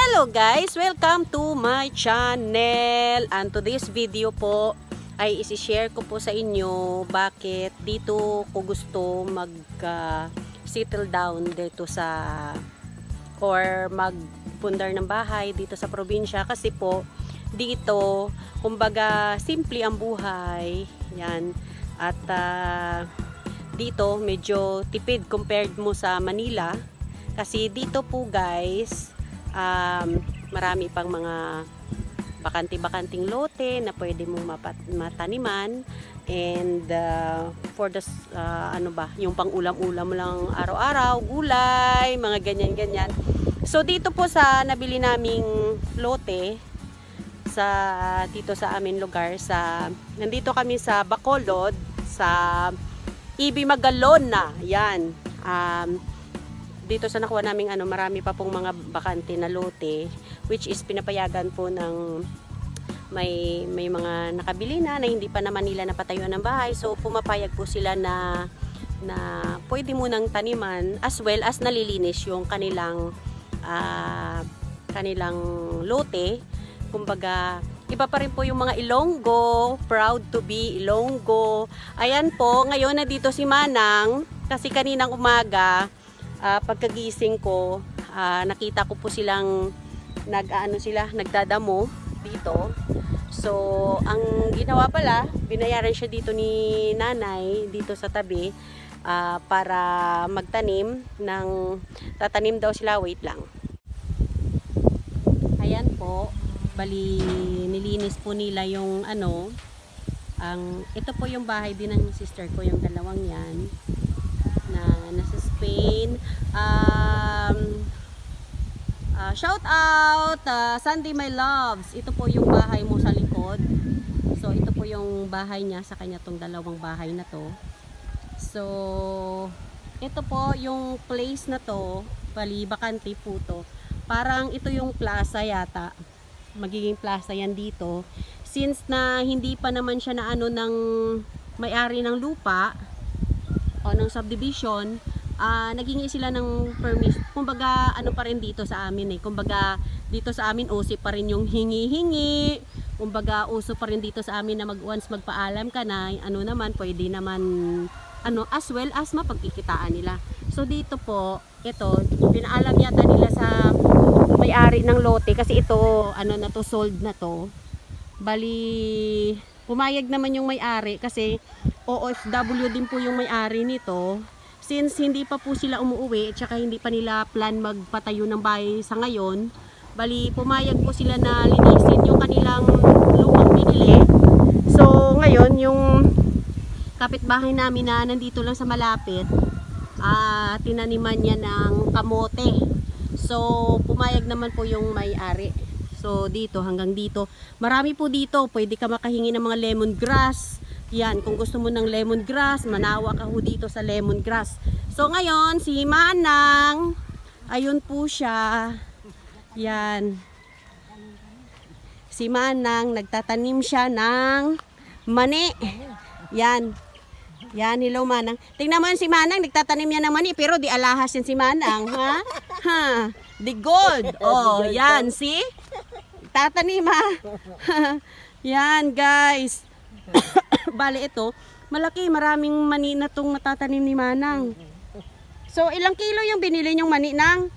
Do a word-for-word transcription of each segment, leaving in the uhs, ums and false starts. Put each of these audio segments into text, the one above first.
Hello guys! Welcome to my channel. And to this video po ay isi-share ko po sa inyo bakit dito ko gusto mag uh, settle down dito sa or magpundar ng bahay dito sa probinsya, kasi po dito kumbaga simple ang buhay yan, at uh, dito medyo tipid compared mo sa Manila, kasi dito po guys um, marami pang mga bakanti-bakanting lote na pwede mong mataniman, and uh, for the uh, ano ba, yung pang ulam-ulam lang araw-araw, gulay, mga ganyan-ganyan. So dito po sa nabili naming lote sa dito sa amin lugar, sa nandito kami sa Bacolod, sa Ibi Magalona, yan. Um, dito sa nakuha naming ano, marami pa pong mga bakante na lote, which is pinapayagan po ng may may mga nakabili na na hindi pa naman nila napatayuan ng bahay. So pumapayag po sila na na pwede mo nang taniman, as well as nalilinis yung kanilang uh, kanilang lote. Kumbaga iba pa rin po yung mga Ilonggo, proud to be Ilonggo. Ayan po, ngayon na dito si Manang, kasi kaninang umaga Uh, pagkagising ko, uh, nakita ko po silang nag-ano sila, nagdadamo dito. So, ang ginawa pala, binayaran siya dito ni nanay dito sa tabi uh, para magtanim ng tatanim daw sila. Wait lang. Ayan po, bali nilinis po nila yung ano, ang ito po yung bahay din ng sister ko, yung dalawang yan na nasa Spain. Um, uh, shout out uh, Sandy my loves, ito po yung bahay mo sa likod. So ito po yung bahay niya, sa kanya tong dalawang bahay na to. So ito po yung place na to, bali bakante po to. Parang ito yung plaza yata, magiging plaza yan dito, since na hindi pa naman siya na ano ng may-ari ng lupa o ng subdivision. Uh, naghingi sila ng permit. Kumbaga ano pa rin dito sa amin eh, kumbaga dito sa amin uso pa rin yung hingi-hingi, kumbaga uso pa rin dito sa amin na mag once magpaalam ka na ano naman pwede naman ano, as well as mapagkikitaan nila. So dito po, ito pinaalam yata nila sa may-ari ng lote, kasi ito ano na to, sold na to. Bali pumayag naman yung may-ari, kasi O F W din po yung may-ari nito. Since hindi pa po sila umuwi, at saka hindi pa nila plan magpatayo ng bahay sa ngayon, bali pumayag po sila na linisin yung kanilang lupang binili. So ngayon yung kapitbahay namin na nandito lang sa malapit, uh, tinaniman niya ng kamote. So pumayag naman po yung may-ari. So dito hanggang dito, marami po dito, pwede ka makahingi ng mga lemongrass. Yan, kung gusto mo ng lemongrass, manawa ka ho dito sa lemongrass. So ngayon, si Manang, ayun po siya. Yan. Si Manang, nagtatanim siya ng mani. Yan. Yan, hello Manang. Tingnan mo si Manang, nagtatanim niya ng mani, pero di alahas yan si Manang, ha? Ha? The gold. Oh, yan, see? Tatanim ha. Yan, guys. Bale ito, malaki, maraming mani na itong matatanim ni Manang. So ilang kilo yung binili nyong mani nang?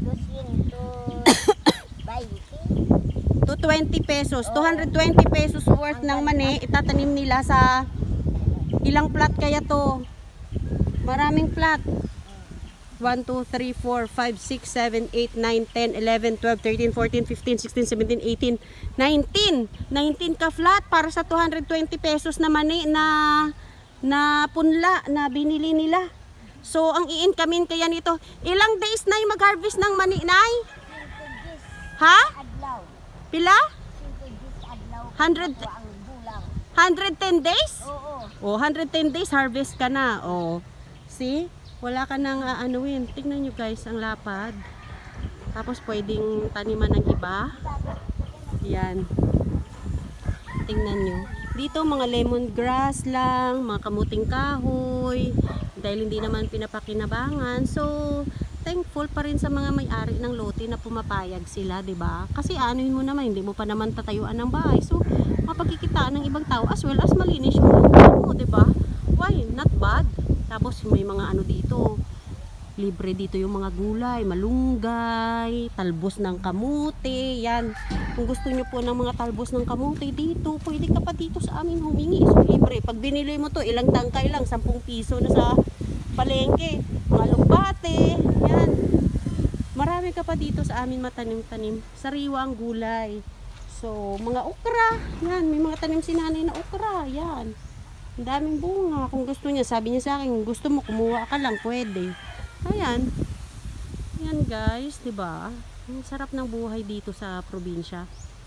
two twenty pesos, two hundred twenty pesos worth ng mani itatanim nila sa ilang plat kaya to? Maraming plat. one, two, three, four, five, six, seven, eight, nine, ten, eleven, twelve, thirteen, fourteen, fifteen, sixteen, seventeen, eighteen, nineteen. nineteen ka flat para sa two hundred twenty pesos na mani na na punla na binili nila. So ang i-incomein kaya nito, ilang days na yung mag-harvest ng mani, Nay? Ha? Pila? one hundred one hundred ten days? Oh, one hundred ten days harvest ka na. Oh. See? Wala ka nang aanuin. Tingnan nyo guys, ang lapad. Tapos pwedeng taniman ng iba. Yan. Tingnan nyo. Dito mga lemongrass lang, mga kamuting kahoy. Dahil hindi naman pinapakinabangan. So, thankful pa rin sa mga may-ari ng lote na pumapayag sila, 'di ba? Kasi anuhin mo naman, hindi mo pa naman tatayuan ng bahay. So, mapagkikitaan ng ibang tao as well as malinis yung lupa mo, 'di ba? Why? Not bad. Tapos may mga ano dito, libre dito yung mga gulay, malunggay, talbos ng kamote, yan. Kung gusto nyo po ng mga talbos ng kamote dito, pwede ka pa dito sa amin humingi. So, libre. Pag binili mo to, ilang tangkay lang, sampung piso na sa palengke. Mga lugbate, yan. Marami ka pa dito sa amin matanim-tanim. Sariwa ang gulay. So, mga okra, yan. May mga tanim si nanay na okra, yan. Ang daming bunga. Kung gusto niya, sabi niya sa akin, gusto mo, kumuha ka lang, pwede. Ayan. Ayan guys, 'di ba? Ang sarap ng buhay dito sa probinsya.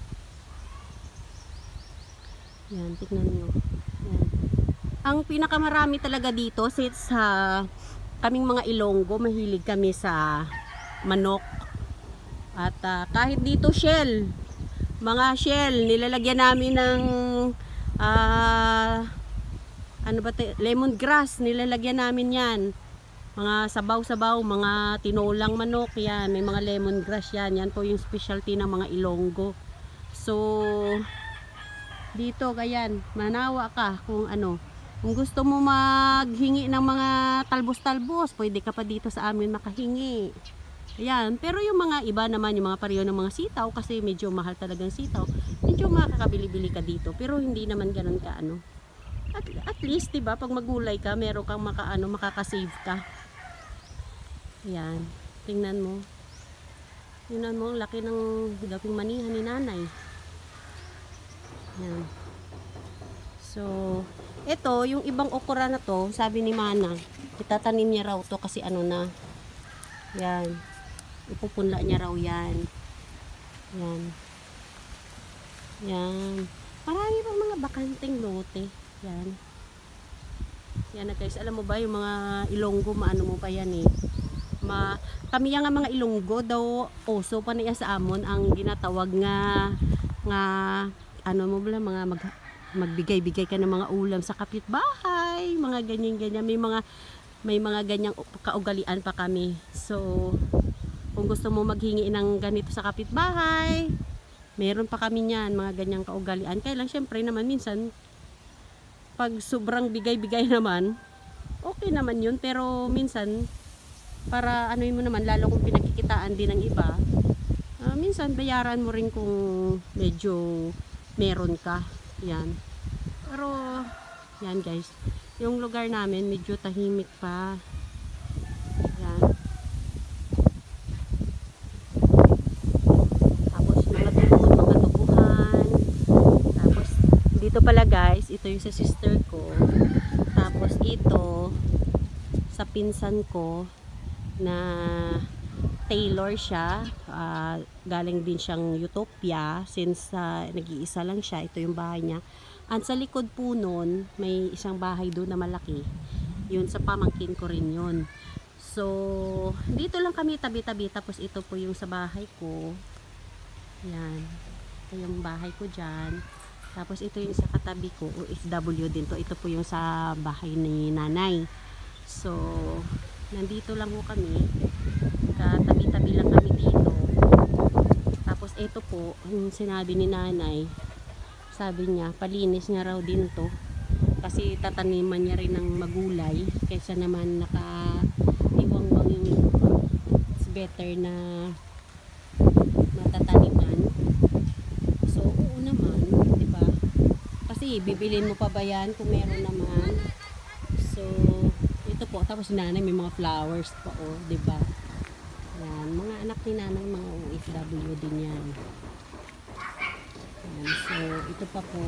Yan, tignan niyo. Yan. Ang pinakamarami talaga dito sa kaming mga Ilonggo, mahilig kami sa manok. At uh, kahit dito shell, mga shell, nilalagyan namin ng uh, ano ba 'to? Lemongrass, nilalagyan namin 'yan. Mga sabaw-sabaw, mga tinolang manok, yan. May mga lemongrass yan. Yan po yung specialty ng mga Ilonggo. So, dito, ganyan, manawa ka kung ano. Kung gusto mo maghingi ng mga talbos-talbos, pwede ka pa dito sa amin makahingi. Ayan. Pero yung mga iba naman, yung mga pareho ng mga sitaw, kasi medyo mahal talagang sitaw, medyo makakabili-bili ka dito. Pero hindi naman ganun ka, ano. At, at least, diba, pag magulay ka, meron kang maka, ano, makakasave ka. Ayan, tingnan mo. Tingnan mo, ang laki ng gawing manihan ni nanay. Ayan. So, ito, yung ibang okra na to, sabi ni Mana, itatanim niya raw to kasi ano na. Ayan. Ipupunla niya raw yan. Ayan. Ayan. Marami pang mga bakanteng lote. Ayan. Yan na guys, alam mo ba yung mga Ilonggo, maano mo pa yan eh. Ma, kami nga mga Ilonggo daw, oso pa niya sa amon ang ginatawag nga nga ano mo bala, mga mag, magbigay-bigay ka ng mga ulam sa kapitbahay, mga ganyan-ganyan. May mga may mga ganyang kaugalian pa kami. So, kung gusto mo maghingi ng ganito sa kapitbahay, meron pa kami niyan, mga ganyang kaugalian. Kaya lang syempre naman minsan pag sobrang bigay-bigay naman, okay naman yun. Pero minsan, para ano mo naman, lalo kung pinagkikitaan din ng iba, uh, minsan bayaran mo rin kung medyo meron ka. Yan. Pero, yan guys. Yung lugar namin, medyo tahimik pa. Yan. Tapos, mga tubod, mga tubuhan. Tapos, dito pala guys, ito yung sa sister ko. Tapos ito sa pinsan ko na tailor siya. Uh, galing din siyang Utopia since uh, nag-iisa lang siya. Ito yung bahay niya. At sa likod po nun, may isang bahay doon na malaki. Yun sa pamangkin ko rin yun. So, dito lang kami tabi-tabi. Tapos ito po yung sa bahay ko. Yan. Ito yung bahay ko dyan. Tapos ito yung sa katabi ko, O F W din to. Ito po yung sa bahay ni nanay. So, nandito lang po kami. Katabi-tabi lang kami dito. Tapos ito po, yung sinabi ni nanay, sabi niya, palinis niya raw din to. Kasi tataniman niya rin ng magulay. Kaysa naman naka-iwang-wang yung lupa. It's better na matataniman. So, oo naman. Kasi bibilin mo pa ba yan kung meron naman. So, ito po. Tapos nanay may mga flowers pa o, oh, diba? Yan. Mga anak ni nanay, mga O F W din yan. Yan. So, ito pa po.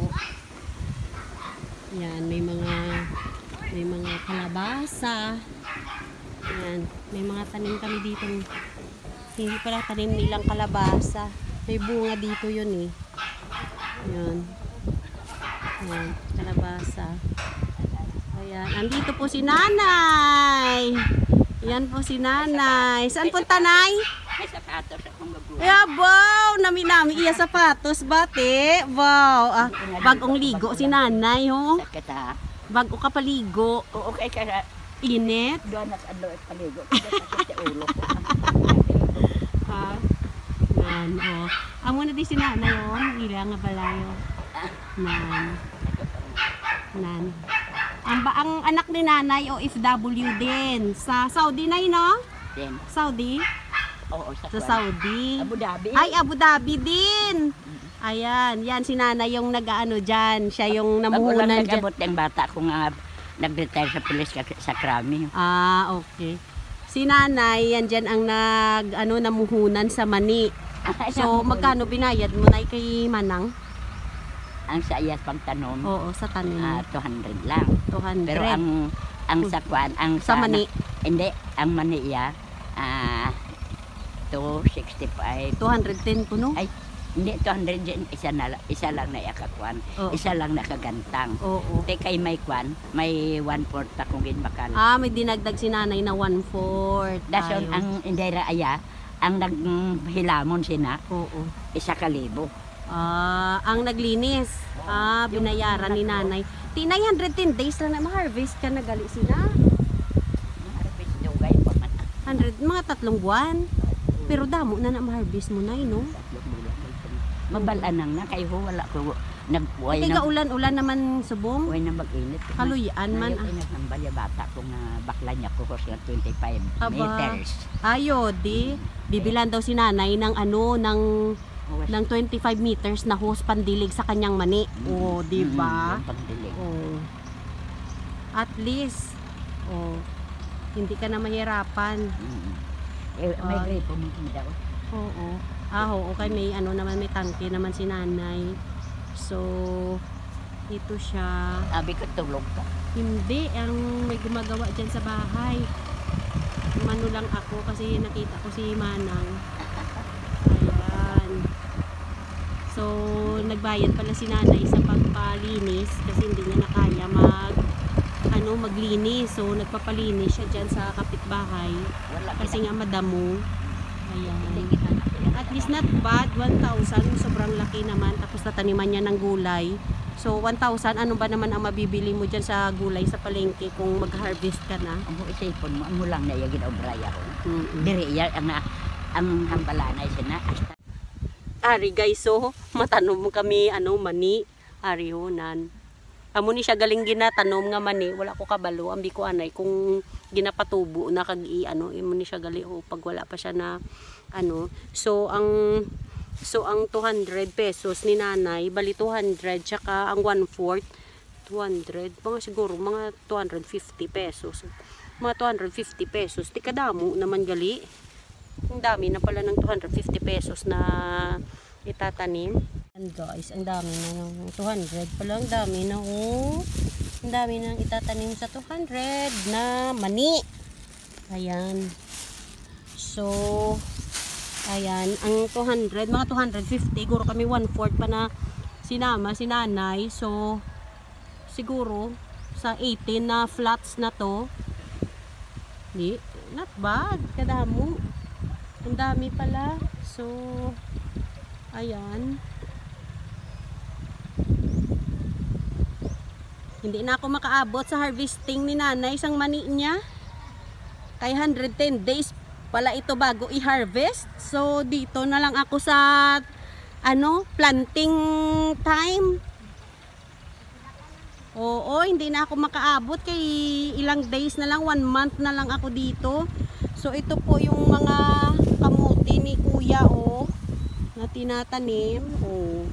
Yan. May mga may mga kalabasa. Yan. May mga tanim kami dito. Hindi pala tanim nilang kalabasa. May bunga dito yun eh. Yan. Ayan, kalabasa. Ayan, andito po si nanay. Ayan po si nanay. Saan punta, nay? May sapatos akong magulang. Ay, wow! Nami-nami iya sapatos, bate. Wow! Ah, bagong ligo si nanay, ho? Sakit ha? Bago ka paligo. Oo, okay ka. Init. Doon at ano at paligo. Kaya sakit sa ulo ko. Ah, nan, oh. Amo na di si nanay, oh. Ila nga balayo. Nan. Nan. Ang, ba, ang anak ni nanay, O F W din. Sa Saudi na no? Then, Saudi? oo, sa, Sa Kuwan. Saudi. Abu Dhabi. Ay, Abu Dhabi din. Ayan, yan si nanay yung nag-ano dyan. Siya yung Pag ulang namuhunan dyan. nag-abot ng bata ko nga nag-retire sa police ka- sa Krami. Ah, okay. Si nanay, yan dyan ang nag, ano, namuhunan sa mani. So, magkano binayad mo na kay Manang? Ang sa iyas pang tanom, Oo, sa tanim. ah, two hundred lang. two hundred. Pero ang ang sa kwan, ang sa mani, hindi, ang mani iya, ah, two sixty-five. two hundred ten po, no? Ay, hindi, two hundred din, isa, na, isa lang na ikakwan, Oo. isa lang nakagantang. Oo. Te kay may kwan, may one-fourth akong ginbakal. Ah, may dinagdag si nanay na one-fourth. Dason, ang indera aya, ang naghilamon sina, Oo. isa kalibo. Ah, ang naglinis. Ah, binayaran ni nanay. Ti nine hundred ten days lang na ma-harvest ka na gali sila. Harvest dugay pa man. one hundred, mga tatlong buwan. Pero damo na na ma-harvest mo na, no? Mabalaan nang na, kayo ho, wala ko, nagbuhay Kaya na, ulan-ulan naman subong. buhay na mag-init. Kaluyan man. Ngayon, ay nagambal yung bata ko nga bakla niya ko ko sila twenty-five Aba. meters. Ayo, di. Bibilan daw si nanay ng ano, ng Awas- ng twenty-five meters na hose pandilig sa kanyang mani. Oh, di ba? Mm, yung pandilig. Oh. At least, oh, hindi ka na mahirapan. Mm. Eh, may Ah. grape mo daw. Oo. Ah, oo. Okay, may ano naman, may tangke naman si nanay. So, ito siya. Sabi ko, tulog ka. Hindi, ang may gumagawa dyan sa bahay. Mano lang ako kasi nakita ko si Manang. Ayan. So, nagbayad pala si nanay sa pagpalinis kasi hindi niya na kaya mag ano, maglinis. So, nagpapalinis siya dyan sa kapitbahay Wala kasi nga madamo. Ayan. Hindi kita nakita. At least not bad, one thousand, sobrang laki naman. Tapos nataniman niya ng gulay. So, one thousand, ano ba naman ang mabibili mo dyan sa gulay sa palengke kung mag-harvest ka na? Ang isipon mo, ang mulang na yung ginaobraya ko. Mm-mm. Diri iya, ang, ang hambalanay siya na. Ari guys, so, matanom kami, ano, mani. Ari honan. Amo ni siya galing ginatanom nga mani, wala ko kabalo, ambi ko anay, kung ginapatubo na kag i, ano, imo ni siya gali, o pag wala pa siya na, ano, so, ang, so, ang two hundred pesos ni nanay, bali two hundred, tsaka ang one-fourth, two hundred, mga siguro, mga two hundred fifty pesos, mga two hundred fifty pesos, di kadamo naman gali, ang dami na pala ng two hundred fifty pesos na itatanim. And guys, ang dami na ng two hundred pala, ang dami na, oh, ang dami nang itatanim sa two hundred na mani. Ayan. So, ayan, ang two hundred, mga two hundred fifty, siguro kami one-fourth pa na sinama, sinanay. So, siguro, sa eighteen na flats na to, di, not bad, kadamo. Ang dami pala. So, ayan. Hindi na ako makaabot sa harvesting ni nanay, isang mani niya. Kay one hundred ten days pala ito bago i-harvest. So, dito na lang ako sa, ano, planting time. Oo, hindi na ako makaabot. Kay ilang days na lang, one month na lang ako dito. So, ito po yung mga kamuti ni kuya, oh, na tinatanim. Oh.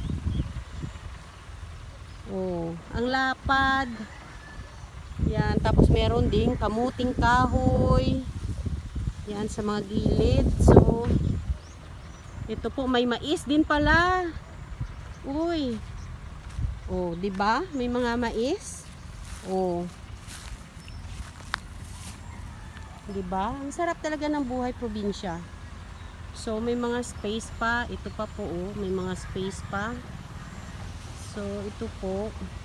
Oh, ang lapad. Yan, tapos meron ding kamuting kahoy. Yan sa mga gilid. So, ito po may mais din pala. Uy. Oh, 'di ba? May mga mais. Oh. 'Di ba? Ang sarap talaga ng buhay probinsya. So, may mga space pa. Ito pa po, oh, may mga space pa. So, ito po.